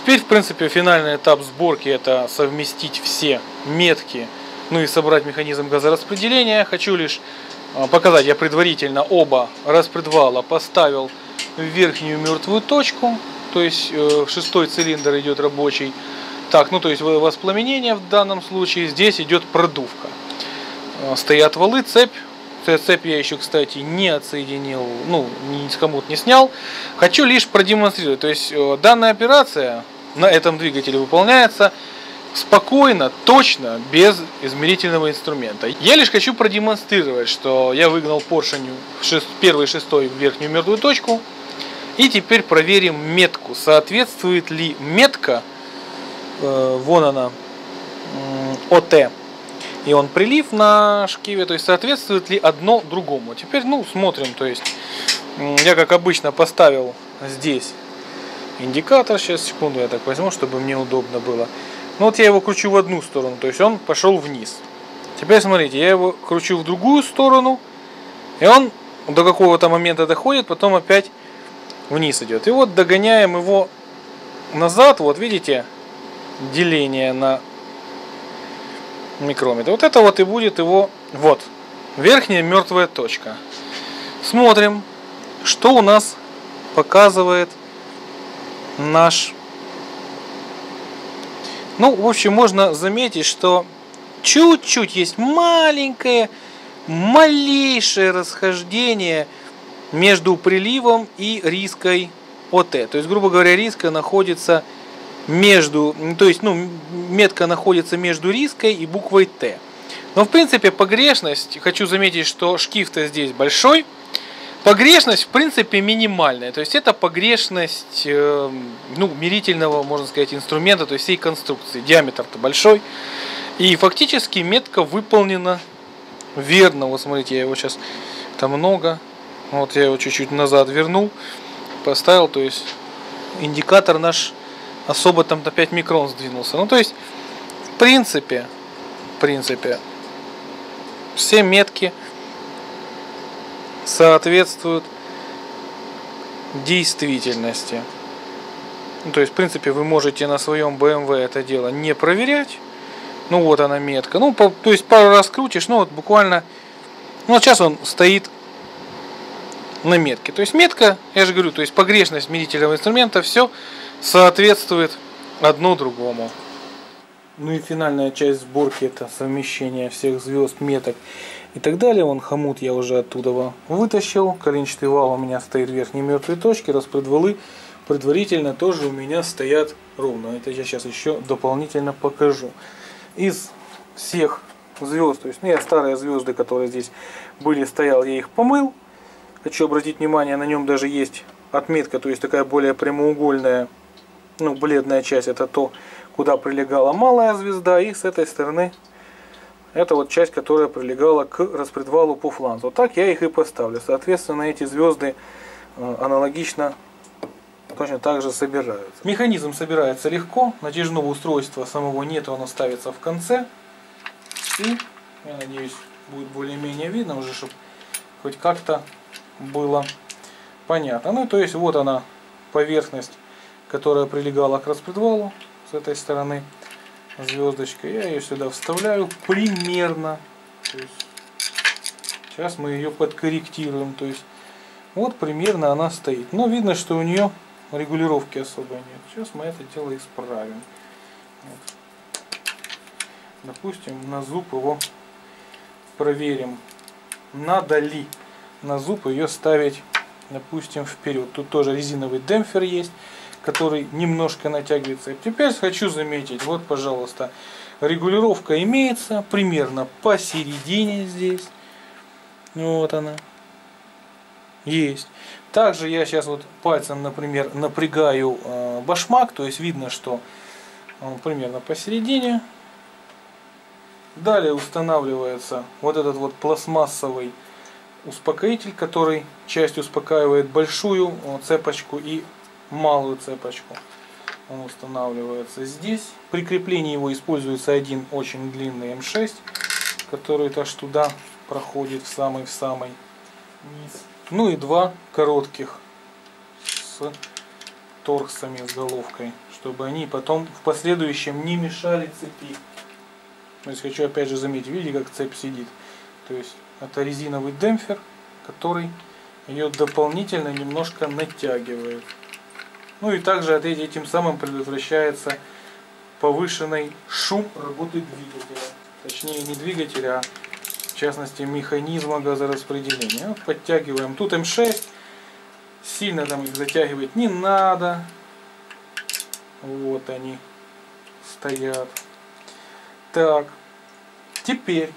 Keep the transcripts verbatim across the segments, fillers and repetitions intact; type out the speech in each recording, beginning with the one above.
Теперь, в принципе, финальный этап сборки — это совместить все метки, ну и собрать механизм газораспределения. Хочу лишь показать, я предварительно оба распредвала поставил в верхнюю мертвую точку, то есть шестой цилиндр идет рабочий. Так, ну то есть воспламенение в данном случае, здесь идет продувка. Стоят валы, цепь. Цепь я еще, кстати, не отсоединил, ну, ни с хомут не снял. Хочу лишь продемонстрировать. То есть данная операция на этом двигателе выполняется спокойно, точно, без измерительного инструмента. Я лишь хочу продемонстрировать, что я выгнал поршень первый шестой в верхнюю мертвую точку. И теперь проверим метку. Соответствует ли метка, э, вон она, э, ОТ. И он прилив на шкиве, то есть соответствует ли одно другому. Теперь, ну, смотрим, то есть я, как обычно, поставил здесь индикатор. Сейчас, секунду, я так возьму, чтобы мне удобно было. Ну, вот я его кручу в одну сторону, то есть он пошел вниз. Теперь, смотрите, я его кручу в другую сторону, и он до какого-то момента доходит, потом опять вниз идет. И вот догоняем его назад, вот видите, деление на микрометр. Вот это вот и будет его, вот, верхняя мертвая точка. Смотрим, что у нас показывает наш. Ну, в общем, можно заметить, что чуть-чуть есть маленькое, малейшее расхождение между приливом и риской ОТ. То есть, грубо говоря, риска находится между, то есть, ну, метка находится между риской и буквой Т. Но, в принципе, погрешность, хочу заметить, что шкив-то здесь большой, погрешность, в принципе, минимальная. То есть, это погрешность, э, ну, мерительного, можно сказать, инструмента, то есть, всей конструкции. Диаметр-то большой. И, фактически, метка выполнена верно. Вот, смотрите, я его сейчас, там много. Вот, я его чуть-чуть назад вернул, поставил, то есть, индикатор наш особо там на пять микрон сдвинулся. Ну, то есть, в принципе, в принципе, все метки соответствуют действительности. Ну, то есть, в принципе, вы можете на своем бэ эм вэ это дело не проверять. Ну, вот она метка. Ну, по, то есть, пару раз крутишь, ну, вот буквально, ну, вот сейчас он стоит на метке. То есть, метка, я же говорю, то есть, погрешность мерительного инструмента, все соответствует одно другому. Ну и финальная часть сборки — это совмещение всех звезд, меток и так далее. Вон хомут я уже оттуда вытащил. Коленчатый вал у меня стоит в верхней мертвой точке. Распредвалы предварительно тоже у меня стоят ровно. Это я сейчас еще дополнительно покажу. Из всех звезд, то есть, ну, я старые звезды, которые здесь были, стоял, я их помыл. Хочу обратить внимание, на нем даже есть отметка, то есть такая более прямоугольная, ну, бледная часть, это то, куда прилегала малая звезда, и с этой стороны это вот часть, которая прилегала к распредвалу по фланцу. Вот так я их и поставлю. Соответственно, эти звезды аналогично точно так же собираются. Механизм собирается легко, натяжного устройства самого нет, оно ставится в конце. И, я надеюсь, будет более-менее видно уже, чтобы хоть как-то было понятно. Ну, то есть, вот она, поверхность, которая прилегала к распредвалу с этой стороны, звездочка. Я ее сюда вставляю примерно. То есть, сейчас мы ее подкорректируем. То есть, вот примерно она стоит. Но видно, что у нее регулировки особо нет. Сейчас мы это дело исправим. Вот. Допустим, на зуб его проверим. Надо ли на зуб ее ставить, допустим, вперед. Тут тоже резиновый демпфер есть, который немножко натягивается. Теперь хочу заметить, вот, пожалуйста, регулировка имеется примерно посередине здесь. Вот она. Есть. Также я сейчас вот пальцем, например, напрягаю э, башмак, то есть видно, что он примерно посередине. Далее устанавливается вот этот вот пластмассовый успокоитель, который часть успокаивает большую цепочку и малую цепочку. Он устанавливается здесь. При креплении его используется один очень длинный эм шесть, который аж туда проходит в самый в самый низ. Ну и два коротких с торксами, с головкой, чтобы они потом в последующем не мешали цепи. То есть хочу опять же заметить, видите, как цепь сидит. То есть это резиновый демпфер, который ее дополнительно немножко натягивает. Ну и также от этим самым предотвращается повышенный шум работы двигателя. Точнее не двигателя, а в частности механизма газораспределения. Вот подтягиваем. Тут эм шесть. Сильно там их затягивать не надо. Вот они стоят. Так. Теперь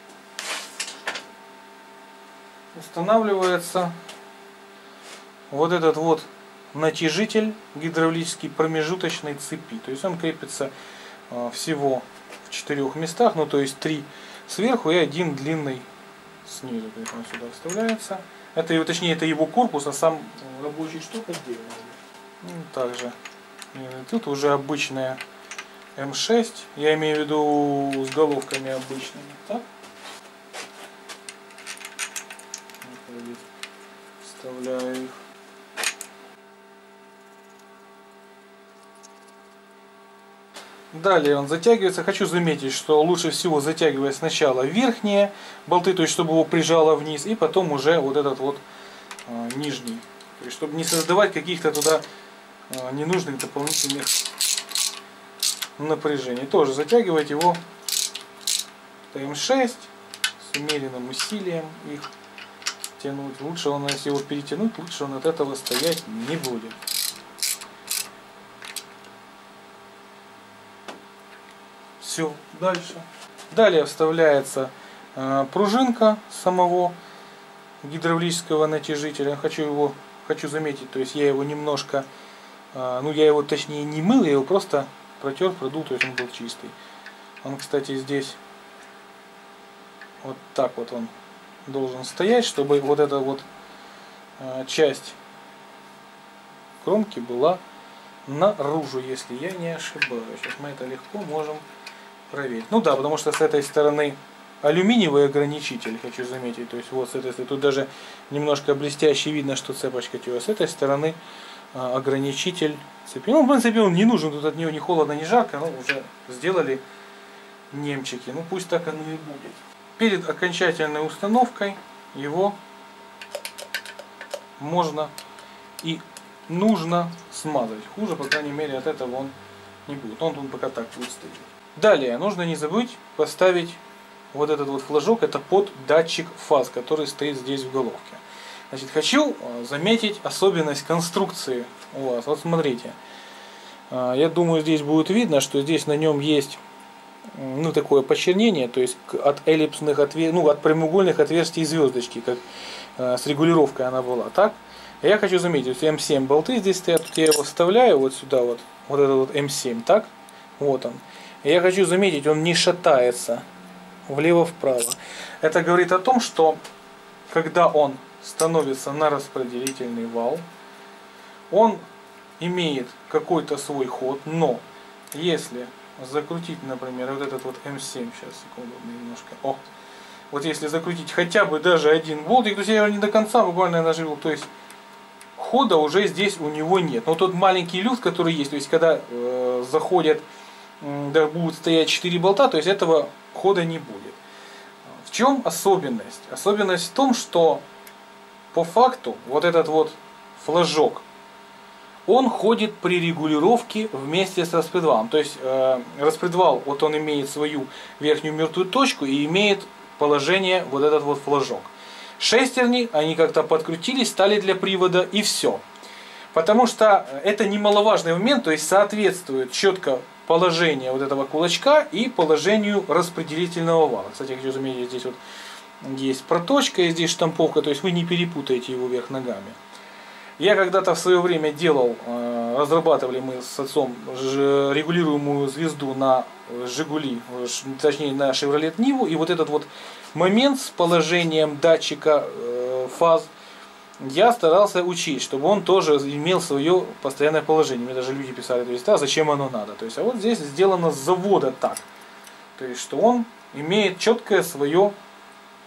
устанавливается вот этот вот натяжитель гидравлический промежуточной цепи. То есть он крепится всего в четырех местах, ну то есть три сверху и один длинный снизу. То есть он сюда вставляется. Это, точнее, это его корпус, а сам рабочий штук отдельно. Ну, также тут уже обычная эм шесть, я имею в виду с головками обычными. Так? Вставляю их. Далее он затягивается. Хочу заметить, что лучше всего затягивать сначала верхние болты, то есть чтобы его прижало вниз, и потом уже вот этот вот э, нижний. То есть чтобы не создавать каких-то туда э, ненужных дополнительных напряжений. Тоже затягивать его эм шесть с умеренным усилием их тянуть. Лучше он, если его перетянуть, лучше он от этого стоять не будет. Все, дальше. Далее вставляется э, пружинка самого гидравлического натяжителя. Хочу его, хочу заметить, то есть я его немножко, э, ну я его точнее не мыл, я его просто протер, продул, то есть он был чистый. Он, кстати, здесь вот так вот он должен стоять, чтобы вот эта вот э, часть кромки была наружу, если я не ошибаюсь. Сейчас мы это легко можем проверить. Ну да, потому что с этой стороны алюминиевый ограничитель, хочу заметить. То есть вот с этой стороны, тут даже немножко блестяще видно, что цепочка тела. С этой стороны а, ограничитель цепи. Ну, в принципе, он не нужен, тут от него ни холодно, ни жарко. Ну, уже сделали немчики. Ну, пусть так оно и будет. Перед окончательной установкой его можно и нужно смазать. Хуже, по крайней мере, от этого он не будет. Он тут пока так будет стоять. Далее, нужно не забыть поставить вот этот вот флажок, это под датчик фаз, который стоит здесь в головке. Значит, хочу заметить особенность конструкции у вас. Вот смотрите, я думаю, здесь будет видно, что здесь на нем есть, ну, такое почернение, то есть от эллипсных отвер... ну, от прямоугольных отверстий звездочки, как с регулировкой она была, так? Я хочу заметить, эм семь болты здесь стоят, тут я его вставляю вот сюда вот, вот этот вот эм семь, так? Вот он. Я хочу заметить, он не шатается влево-вправо. Это говорит о том, что когда он становится на распределительный вал, он имеет какой-то свой ход, но если закрутить, например, вот этот вот эм семь, сейчас, секунду, немножко, о, вот если закрутить хотя бы даже один болтик, то есть я его не до конца буквально наживил, то есть хода уже здесь у него нет. Но тот маленький люфт, который есть, то есть когда э, заходят, да, будут стоять четыре болта, то есть этого хода не будет. В чем особенность? Особенность в том, что по факту вот этот вот флажок, он ходит при регулировке вместе с распредвалом. То есть э, распредвал, вот он имеет свою верхнюю мертвую точку и имеет положение вот этот вот флажок. Шестерни, они как-то подкрутились, стали для привода и все. Потому что это немаловажный момент, то есть соответствует четко положение вот этого кулачка и положению распределительного вала. Кстати, я хочу заметить, здесь вот есть проточка и здесь штамповка, то есть вы не перепутаете его вверх ногами. Я когда-то в свое время делал, разрабатывали мы с отцом регулируемую звезду на Жигули, точнее на Chevrolet Nivo, и вот этот вот момент с положением датчика фаз я старался учить, чтобы он тоже имел свое постоянное положение. Мне даже люди писали, то есть, а зачем оно надо? То есть, а вот здесь сделано с завода так. То есть, что он имеет четкое свое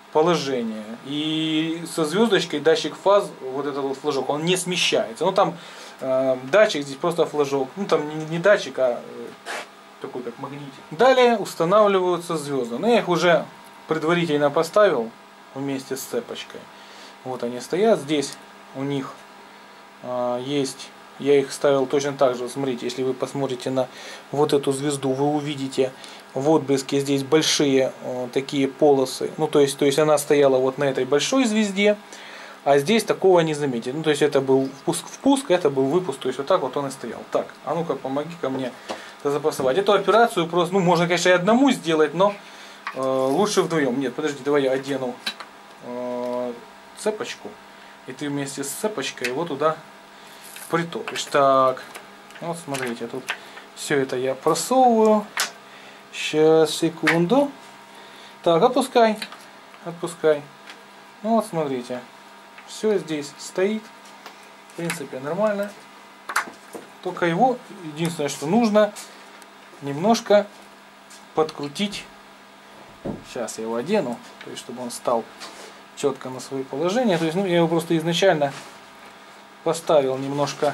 положение. И со звездочкой датчик фаз, вот этот вот флажок, он не смещается. Ну там э, датчик, здесь просто флажок. Ну там не, не датчик, а э, такой как магнитик. Далее устанавливаются звезды. Но я их уже предварительно поставил вместе с цепочкой. Вот они стоят. Здесь у них э, есть... Я их ставил точно так же. Смотрите, если вы посмотрите на вот эту звезду, вы увидите в отблеске здесь большие э, такие полосы. Ну, то есть, то есть она стояла вот на этой большой звезде, а здесь такого не заметите. Ну, то есть это был впуск-впуск, это был выпуск. То есть вот так вот он и стоял. Так, а ну-ка, помоги-ка мне запасовать. Эту операцию просто, ну, можно, конечно, и одному сделать, но э, лучше вдвоем. Нет, подожди, давай я одену э, цепочку, и ты вместе с цепочкой его туда притопишь. Так, вот смотрите, тут все это я просовываю. Сейчас, секунду. Так, отпускай. Отпускай. Ну вот смотрите. Все здесь стоит. В принципе, нормально. Только его, единственное, что нужно, немножко подкрутить. Сейчас я его одену, то есть чтобы он стал четко на свое положение. То есть, ну, я его просто изначально поставил немножко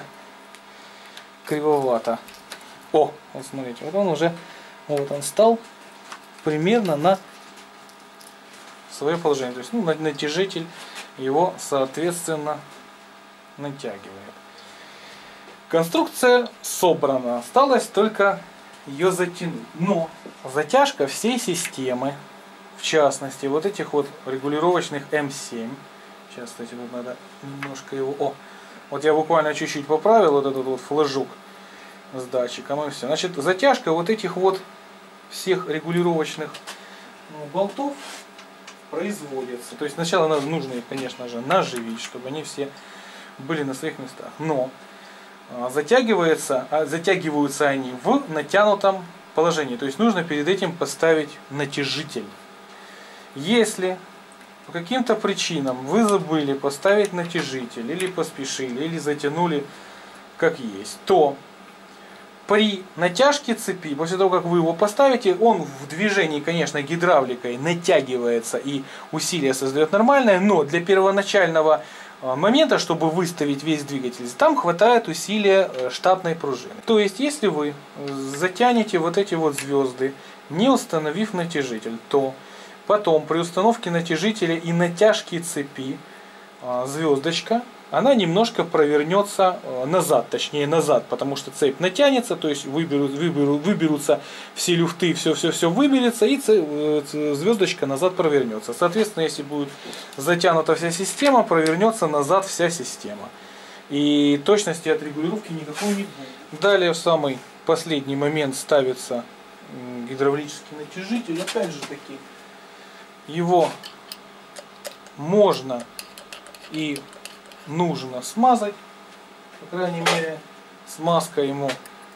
кривовато. О, вот смотрите, вот он уже, вот он стал примерно на свое положение. То есть, ну, натяжитель его, соответственно, натягивает. Конструкция собрана. Осталось только ее затянуть. Но затяжка всей системы, в частности, вот этих вот регулировочных эм семь. Сейчас, кстати, тут надо немножко его... О! Вот я буквально чуть-чуть поправил вот этот вот флажок с датчиком и все. Значит, затяжка вот этих вот всех регулировочных, ну, болтов производится. То есть сначала нужно их, конечно же, наживить, чтобы они все были на своих местах. Но затягивается, затягиваются они в натянутом положении. То есть нужно перед этим поставить натяжитель. Если по каким-то причинам вы забыли поставить натяжитель, или поспешили, или затянули как есть, то при натяжке цепи, после того, как вы его поставите, он в движении, конечно, гидравликой натягивается и усилие создает нормальное, но для первоначального момента, чтобы выставить весь двигатель, там хватает усилия штатной пружины. То есть, если вы затянете вот эти вот звезды, не установив натяжитель, то потом при установке натяжителя и натяжке цепи звездочка, она немножко провернется назад, точнее назад, потому что цепь натянется, то есть выберут, выберут, выберутся все люфты, все-все-все выберется, и звездочка назад провернется. Соответственно, если будет затянута вся система, провернется назад вся система. И точности от регулировки никакой не будет. Далее в самый последний момент ставится гидравлический натяжитель, опять же таки. Его можно и нужно смазать, по крайней мере, смазка ему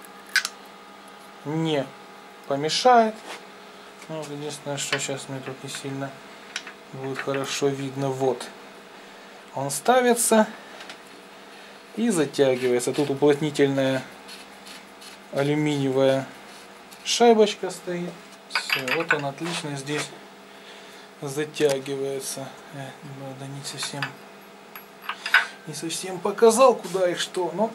не помешает. Ну, единственное, что сейчас мне тут не сильно будет хорошо видно. Вот он ставится и затягивается. Тут уплотнительная алюминиевая шайбочка стоит. Все, вот он отлично здесь затягивается. Э, да, не совсем не совсем показал, куда и что, но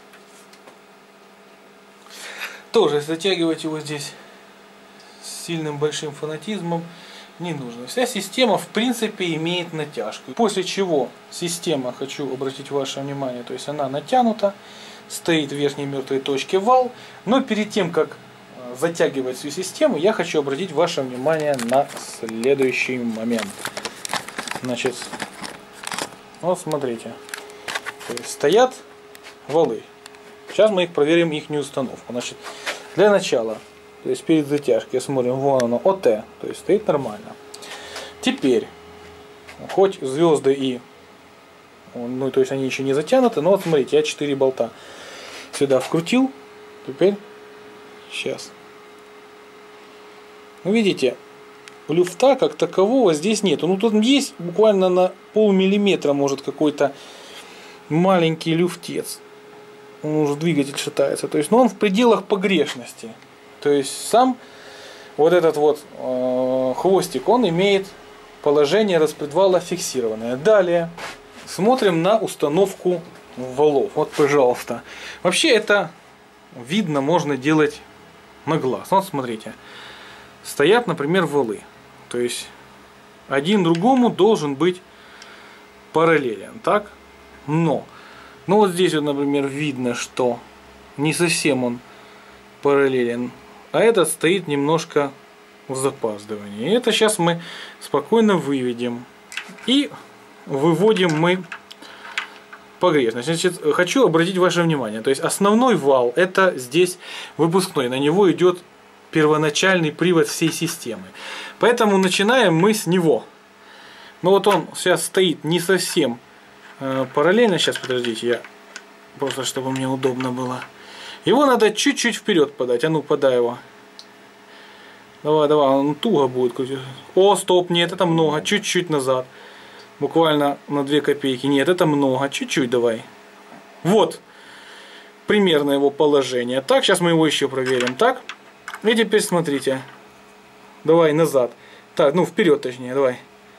тоже затягивать его здесь с сильным большим фанатизмом не нужно. Вся система в принципе имеет натяжку. После чего система, хочу обратить ваше внимание, то есть она натянута, стоит в верхней мертвой точке вал, но перед тем как затягивать всю систему, я хочу обратить ваше внимание на следующий момент. Значит, вот смотрите, то есть стоят валы. Сейчас мы их проверим, их установку. Значит, для начала, то есть перед затяжкой смотрим, вон оно, ОТ, то есть стоит нормально. Теперь, хоть звезды и, ну то есть они еще не затянуты, но вот смотрите, я четыре болта сюда вкрутил. Теперь, сейчас. Ну, видите, люфта как такового здесь нет. Ну, тут есть буквально на полмиллиметра, может, какой-то маленький люфтец. Он уже двигатель шатается. То есть, ну, он в пределах погрешности. То есть, сам вот этот вот э, хвостик, он имеет положение распредвала фиксированное. Далее смотрим на установку валов. Вот, пожалуйста. Вообще это видно, можно делать на глаз. Вот смотрите. Стоят, например, валы. То есть один другому должен быть параллелен. Так? Но. Ну вот здесь вот, например, видно, что не совсем он параллелен. А этот стоит немножко в запаздывании. И это сейчас мы спокойно выведем. И выводим мы погрешность. Значит, хочу обратить ваше внимание. То есть основной вал это здесь выпускной. На него идет первоначальный привод всей системы. Поэтому начинаем мы с него. Но вот он сейчас стоит не совсем э, параллельно. Сейчас, подождите, я просто чтобы мне удобно было. Его надо чуть-чуть вперед подать. А ну, подай его. Давай, давай, он туго будет крутить. О, стоп, нет, это много. Чуть-чуть назад. Буквально на две копейки. Нет, это много. Чуть-чуть давай. Вот. Примерно его положение. Так, сейчас мы его еще проверим. Так. И теперь смотрите. Давай, назад. Так, ну вперед точнее, давай.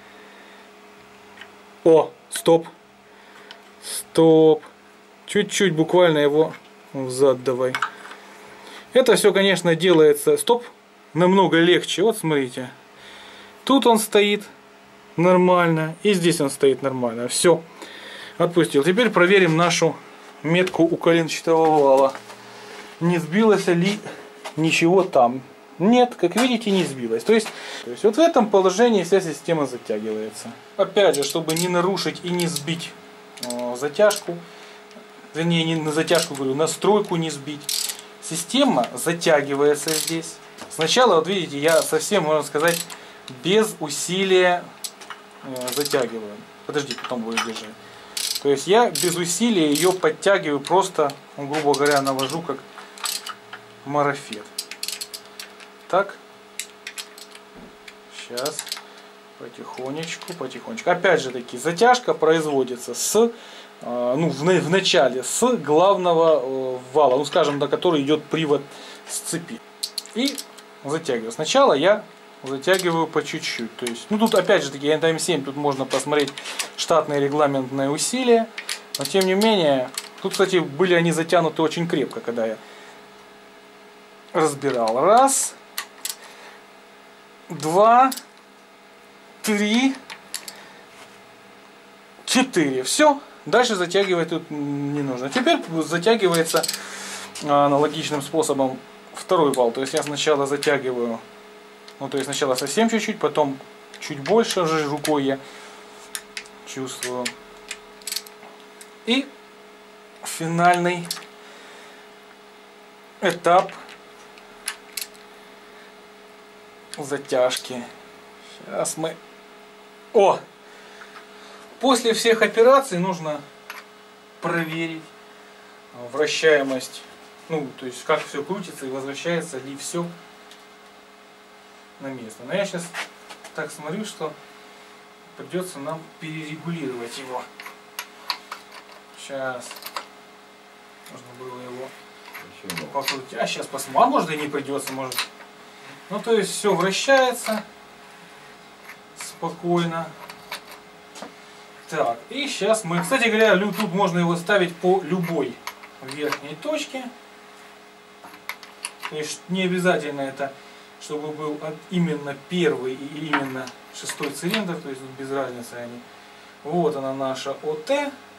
О, стоп. Стоп. Чуть-чуть буквально его взад давай. Это все, конечно, делается... Стоп. Намного легче. Вот смотрите. Тут он стоит нормально. И здесь он стоит нормально. Все. Отпустил. Теперь проверим нашу метку у коленчатого вала. Не сбилось ли ничего там? Нет, как видите, не сбилось. То есть, то есть вот в этом положении вся система затягивается. Опять же, чтобы не нарушить и не сбить э, затяжку. Вернее, не на затяжку говорю, настройку не сбить. Система затягивается здесь. Сначала, вот видите, я совсем, можно сказать, без усилия э, затягиваю. Подожди, потом будешь держать. То есть я без усилия ее подтягиваю, просто, ну, грубо говоря, навожу как марафет. Так. Сейчас. Потихонечку, потихонечку. Опять же таки, затяжка производится с, э, ну, в, в начале с главного э, вала, ну, скажем, до которого идет привод с цепи. И затягиваю. Сначала я затягиваю по чуть-чуть. То есть, ну тут опять же таки эн тэ эм семь, тут можно посмотреть штатные регламентные усилия. Но тем не менее, тут, кстати, были они затянуты очень крепко, когда я разбирал. Раз, два, три, четыре. Все. Дальше затягивать тут не нужно. Теперь затягивается аналогичным способом второй вал. То есть я сначала затягиваю, ну то есть сначала совсем чуть-чуть, потом чуть больше уже рукой я чувствую. И финальный этап затяжки. Сейчас мы... О! После всех операций нужно проверить вращаемость. Ну, то есть как все крутится и возвращается ли все на место. Но я сейчас так смотрю, что придется нам перерегулировать его. Сейчас. Можно было его покрутить. А сейчас посмотрим. А может и не придется, может. Ну, то есть все вращается спокойно. Так, и сейчас мы... Кстати говоря, тут можно его ставить по любой верхней точке. То есть не обязательно это, чтобы был именно первый и именно шестой цилиндр, то есть тут без разницы они. Вот она наша ОТ.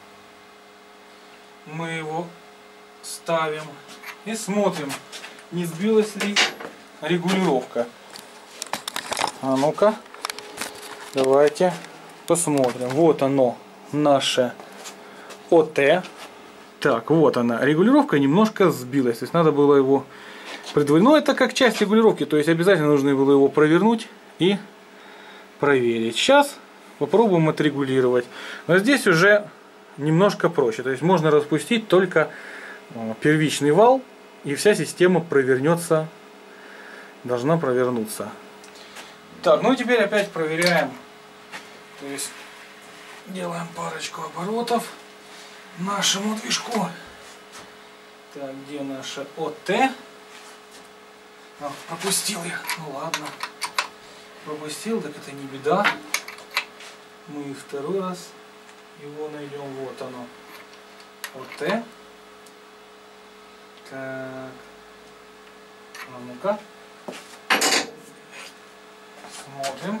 Мы его ставим и смотрим, не сбилась ли регулировка. А ну-ка, давайте посмотрим. Вот оно, наше ОТ. Так, вот она. Регулировка немножко сбилась. То есть надо было его предварительно. Но это как часть регулировки. То есть обязательно нужно было его провернуть и проверить. Сейчас попробуем отрегулировать. Но здесь уже немножко проще. То есть можно распустить только первичный вал. И вся система провернется. Должна провернуться. Так, ну и теперь опять проверяем. То есть делаем парочку оборотов нашему движку. Так, где наша ОТ? А, пропустил я. Ну ладно. Пропустил, так это не беда. мы второй раз его найдем. Вот оно. Вот это. Так. А ну-ка. Смотрим.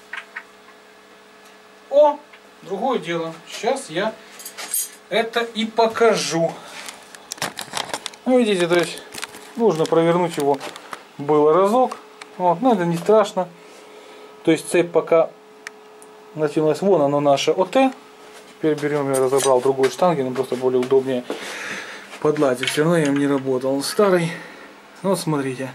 О! Другое дело. Сейчас я это и покажу. Ну, видите, то есть нужно провернуть его было разок. Вот, но это не страшно. То есть цепь пока натянулась. Вон оно наше ОТ. Теперь берем, я разобрал другой штанги, но просто более удобнее подладить. Все равно я им не работал. Он старый. Вот смотрите.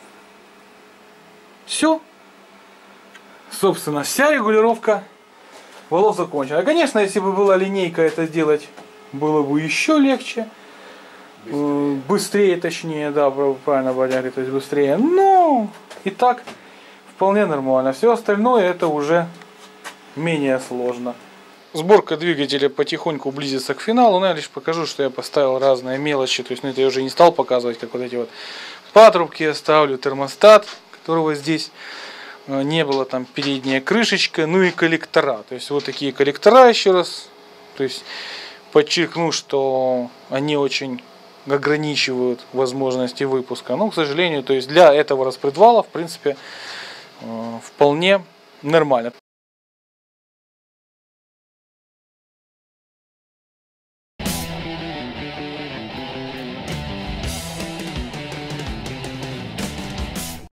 Все. Собственно, вся регулировка волос закончена. Конечно, если бы была линейка, это сделать было бы еще легче. Быстрее, быстрее точнее, да, правильно Бодя говорит, то есть быстрее. Но и так вполне нормально. Все остальное это уже менее сложно. Сборка двигателя потихоньку близится к финалу, но я лишь покажу, что я поставил разные мелочи. То есть, ну, это я уже не стал показывать, как вот эти вот патрубки я ставлю, термостат, которого здесь не было, там передняя крышечка, ну и коллектора. То есть вот такие коллектора еще раз. То есть подчеркну, что они очень ограничивают возможности выпуска. Но, к сожалению, то есть для этого распредвала, в принципе, вполне нормально.